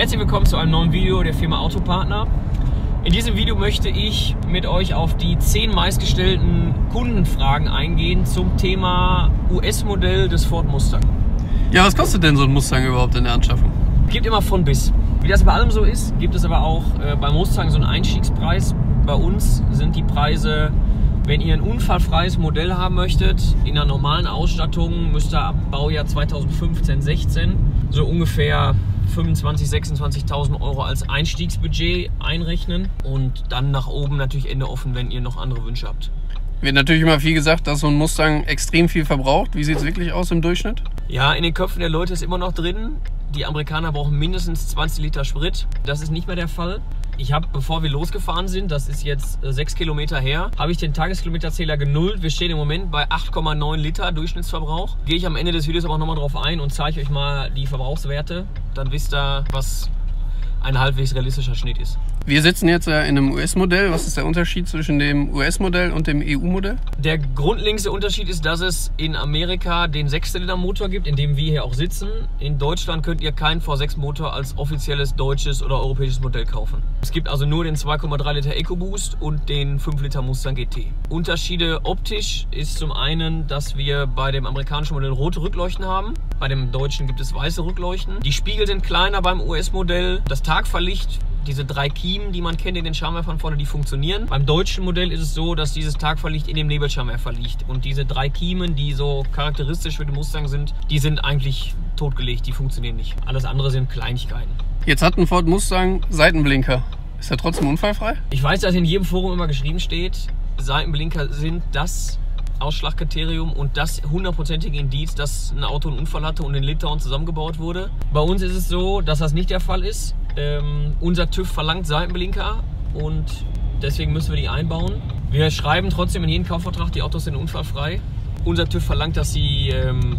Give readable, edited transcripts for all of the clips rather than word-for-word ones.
Herzlich willkommen zu einem neuen Video der Firma Autopartner. In diesem Video möchte ich mit euch auf die 10 meistgestellten Kundenfragen eingehen zum Thema US-Modell des Ford Mustang. Ja, was kostet denn so ein Mustang überhaupt in der Anschaffung? Gibt immer von bis. Wie das bei allem so ist, gibt es aber auch beim Mustang so einen Einstiegspreis. Bei uns sind die Preise, wenn ihr ein unfallfreies Modell haben möchtet, in einer normalen Ausstattung, müsst ihr ab Baujahr 2015, 16 so ungefähr 25.000, 26.000 Euro als Einstiegsbudget einrechnen und dann nach oben natürlich Ende offen, wenn ihr noch andere Wünsche habt. Wird natürlich immer viel gesagt, dass so ein Mustang extrem viel verbraucht. Wie sieht es wirklich aus im Durchschnitt? Ja, in den Köpfen der Leute ist immer noch drin, die Amerikaner brauchen mindestens 20 Liter Sprit. Das ist nicht mehr der Fall. Ich habe, bevor wir losgefahren sind, das ist jetzt 6 Kilometer her, habe ich den Tageskilometerzähler genullt. Wir stehen im Moment bei 8,9 Liter Durchschnittsverbrauch. Gehe ich am Ende des Videos aber nochmal drauf ein und zeige euch mal die Verbrauchswerte. Dann wisst ihr, was ein halbwegs realistischer Schnitt ist. Wir sitzen jetzt in einem US-Modell. Was ist der Unterschied zwischen dem US-Modell und dem EU-Modell? Der grundlegendste Unterschied ist, dass es in Amerika den 6-Zylinder-Motor gibt, in dem wir hier auch sitzen. In Deutschland könnt ihr keinen V6-Motor als offizielles deutsches oder europäisches Modell kaufen. Es gibt also nur den 2,3 Liter EcoBoost und den 5 Liter Mustang GT. Unterschiede optisch ist zum einen, dass wir bei dem amerikanischen Modell rote Rückleuchten haben. Bei dem deutschen gibt es weiße Rückleuchten. Die Spiegel sind kleiner beim US-Modell. Das Tagfahrlicht, diese 3 Kiemen, die man kennt in den Scheinwerfern vorne, die funktionieren. Beim deutschen Modell ist es so, dass dieses Tagfahrlicht in dem Nebelscheinwerfer liegt. Und diese 3 Kiemen, die so charakteristisch für den Mustang sind, die sind eigentlich totgelegt, die funktionieren nicht. Alles andere sind Kleinigkeiten. Jetzt hat ein Ford Mustang Seitenblinker. Ist er trotzdem unfallfrei? Ich weiß, dass in jedem Forum immer geschrieben steht, Seitenblinker sind das Ausschlagkriterium und das hundertprozentige Indiz, dass ein Auto einen Unfall hatte und in Litauen zusammengebaut wurde. Bei uns ist es so, dass das nicht der Fall ist. Unser TÜV verlangt Seitenblinker und deswegen müssen wir die einbauen. Wir schreiben trotzdem in jeden Kaufvertrag, die Autos sind unfallfrei. Unser TÜV verlangt, dass die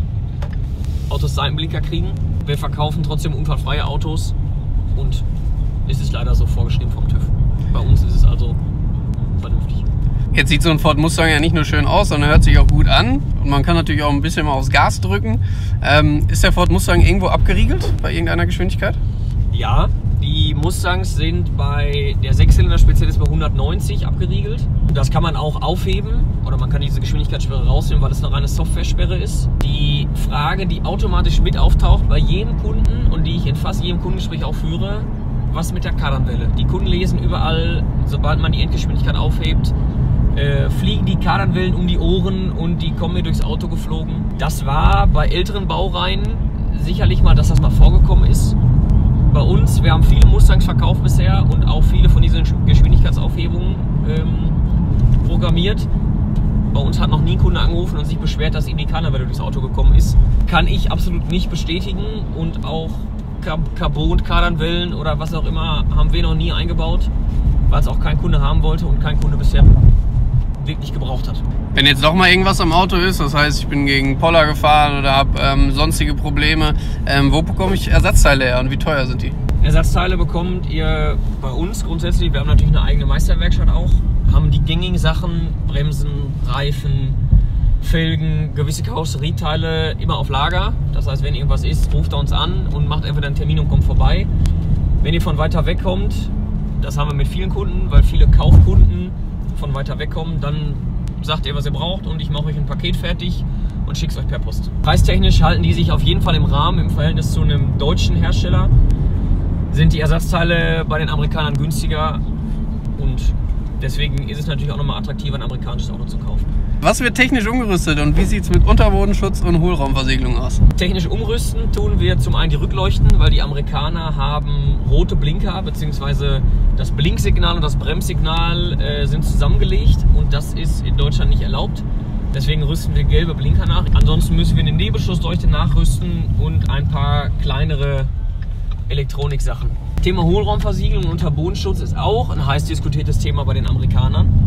Autos Seitenblinker kriegen. Wir verkaufen trotzdem unfallfreie Autos und es ist leider so vorgeschrieben vom TÜV. Bei uns ist es also vernünftig. Jetzt sieht so ein Ford Mustang ja nicht nur schön aus, sondern hört sich auch gut an. Und man kann natürlich auch ein bisschen mal aufs Gas drücken. Ist der Ford Mustang irgendwo abgeriegelt bei irgendeiner Geschwindigkeit? Ja, die Mustangs sind bei der 6-Zylinder speziell ist bei 190 abgeriegelt. Das kann man auch aufheben oder man kann diese Geschwindigkeitssperre rausnehmen, weil es eine reine Software-Sperre ist. Die Frage, die automatisch mit auftaucht bei jedem Kunden und die ich in fast jedem Kundengespräch auch führe, was mit der Kardanwelle? Die Kunden lesen überall, sobald man die Endgeschwindigkeit aufhebt, fliegen die Kardanwellen um die Ohren und die kommen mir durchs Auto geflogen. Das war bei älteren Baureihen sicherlich mal, dass das mal vorgekommen ist. Bei uns, wir haben viele Mustangs verkauft bisher und auch viele von diesen Geschwindigkeitsaufhebungen programmiert. Bei uns hat noch nie ein Kunde angerufen und sich beschwert, dass ihm die Kardanwelle durchs Auto gekommen ist. Kann ich absolut nicht bestätigen und auch Carbon-Kardanwellen oder was auch immer haben wir noch nie eingebaut, weil es auch kein Kunde haben wollte und kein Kunde bisher wirklich gebraucht hat. Wenn jetzt doch mal irgendwas am Auto ist, das heißt, ich bin gegen Poller gefahren oder habe sonstige Probleme, wo bekomme ich Ersatzteile her und wie teuer sind die? Ersatzteile bekommt ihr bei uns grundsätzlich. Wir haben natürlich eine eigene Meisterwerkstatt auch. Haben die gängigen Sachen, Bremsen, Reifen, Felgen, gewisse Karosserieteile immer auf Lager. Das heißt, wenn irgendwas ist, ruft er uns an und macht entweder einen Termin und kommt vorbei. Wenn ihr von weiter weg kommt, das haben wir mit vielen Kunden, weil viele Kaufkunden von weiter weg kommen, dann sagt ihr, was ihr braucht und ich mache euch ein Paket fertig und schicke es euch per Post. Preistechnisch halten die sich auf jeden Fall im Rahmen im Verhältnis zu einem deutschen Hersteller. Sind die Ersatzteile bei den Amerikanern günstiger und deswegen ist es natürlich auch nochmal attraktiver, ein amerikanisches Auto zu kaufen. Was wird technisch umgerüstet und wie sieht es mit Unterbodenschutz und Hohlraumversiegelung aus? Technisch umrüsten tun wir zum einen die Rückleuchten, weil die Amerikaner haben rote Blinker bzw. das Blinksignal und das Bremssignal sind zusammengelegt und das ist in Deutschland nicht erlaubt. Deswegen rüsten wir gelbe Blinker nach. Ansonsten müssen wir eine Nebelschussleuchte nachrüsten und ein paar kleinere Elektroniksachen. Thema Hohlraumversiegelung und Unterbodenschutz ist auch ein heiß diskutiertes Thema bei den Amerikanern.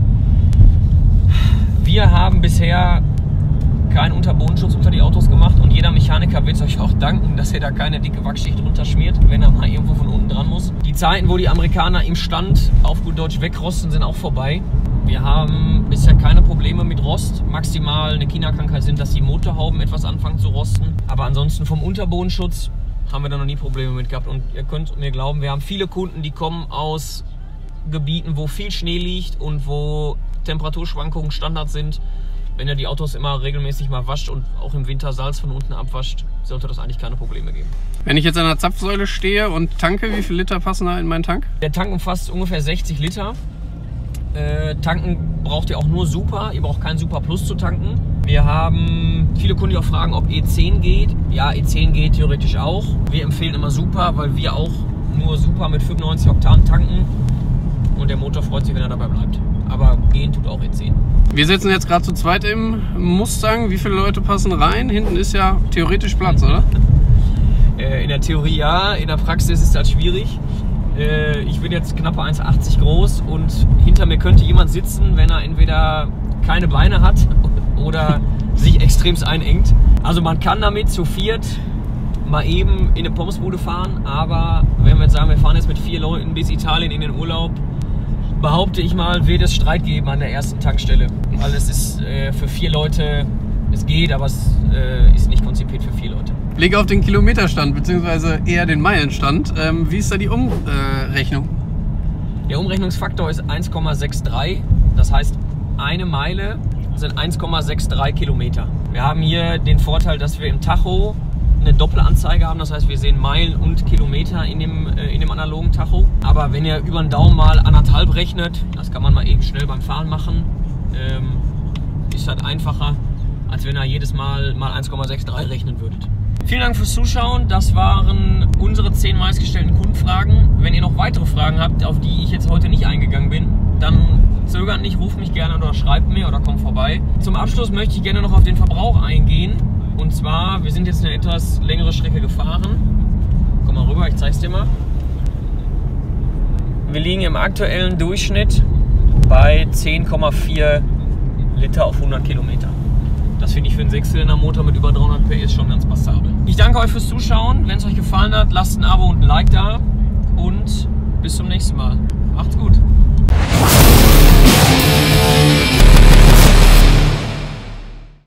Wir haben bisher keinen Unterbodenschutz unter die Autos gemacht und jeder Mechaniker wird es euch auch danken, dass ihr da keine dicke Wachschicht drunter schmiert, wenn er mal irgendwo von unten dran muss. Die Zeiten, wo die Amerikaner im Stand auf gut Deutsch wegrosten, sind auch vorbei. Wir haben bisher keine Probleme mit Rost. Maximal eine China-Krankheit sind, dass die Motorhauben etwas anfangen zu rosten. Aber ansonsten vom Unterbodenschutz haben wir da noch nie Probleme mit gehabt. Und ihr könnt mir glauben, wir haben viele Kunden, die kommen aus Gebieten, wo viel Schnee liegt und wo Temperaturschwankungen Standard sind. Wenn ihr die Autos immer regelmäßig mal wascht und auch im Winter Salz von unten abwascht, sollte das eigentlich keine Probleme geben. Wenn ich jetzt an der Zapfsäule stehe und tanke, wie viel Liter passen da in meinen Tank? Der Tank umfasst ungefähr 60 Liter. Tanken braucht ihr auch nur Super, ihr braucht kein Super Plus zu tanken. Wir haben viele Kunden, die auch fragen, ob E10 geht. Ja, E10 geht theoretisch auch. Wir empfehlen immer Super, weil wir auch nur Super mit 95 Oktan tanken. Und der Motor freut sich, wenn er dabei bleibt. Aber gehen tut auch E10. Wir sitzen jetzt gerade zu zweit im Mustang. Wie viele Leute passen rein? Hinten ist ja theoretisch Platz, oder? In der Theorie ja, in der Praxis ist das schwierig. Ich bin jetzt knappe 1,80 groß und hinter mir könnte jemand sitzen, wenn er entweder keine Beine hat oder sich extremst einengt. Also man kann damit zu viert mal eben in eine Pommesbude fahren, aber wenn wir jetzt sagen, wir fahren jetzt mit 4 Leuten bis Italien in den Urlaub, behaupte ich mal, wird es Streit geben an der ersten Tankstelle. Weil es ist für 4 Leute, es geht, aber es ist nicht konzipiert für 4 Leute. Blick auf den Kilometerstand, beziehungsweise eher den Meilenstand. Wie ist da die Umrechnung? Der Umrechnungsfaktor ist 1,63. Das heißt, eine Meile sind 1,63 Kilometer. Wir haben hier den Vorteil, dass wir im Tacho eine Doppelanzeige haben. Das heißt, wir sehen Meilen und Kilometer in dem analogen Tacho. Aber wenn ihr über den Daumen mal 1,5 rechnet, das kann man mal eben schnell beim Fahren machen, ist das einfacher, als wenn ihr jedes Mal 1,63 rechnen würdet. Vielen Dank fürs Zuschauen. Das waren unsere 10 meistgestellten Kundenfragen. Wenn ihr noch weitere Fragen habt, auf die ich jetzt heute nicht eingegangen bin, dann zögert nicht, ruft mich gerne oder schreibt mir oder kommt vorbei. Zum Abschluss möchte ich gerne noch auf den Verbrauch eingehen. Und zwar, wir sind jetzt eine etwas längere Strecke gefahren. Komm mal rüber, ich zeig's dir mal. Wir liegen im aktuellen Durchschnitt bei 10,4 Liter auf 100 Kilometer. Das finde ich für einen 6-Zylinder-Motor mit über 300 PS schon ganz passabel. Ich danke euch fürs Zuschauen. Wenn es euch gefallen hat, lasst ein Abo und ein Like da. Und bis zum nächsten Mal. Macht's gut.